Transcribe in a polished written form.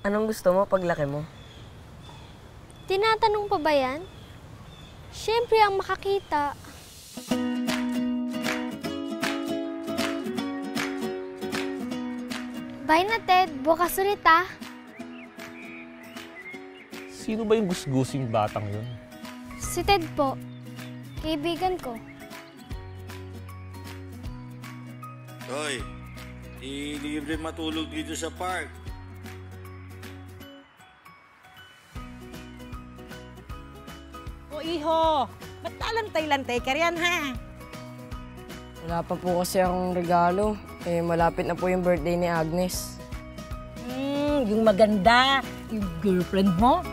Anong gusto mo paglaki mo? Tinatanong pa ba yan? Siyempre ang makakita. Bye na, Ted. Bukas ulit, ah. Sino ba yung gusgusing batang yun? Si Ted po. Kaibigan ko. Hoy, libre matulog dito sa park. O iho, ba't lalantay-lantay ka riyan, ha? Wala pa po kasi akong regalo. Malapit na po yung birthday ni Agnes. Yung maganda, yung girlfriend mo,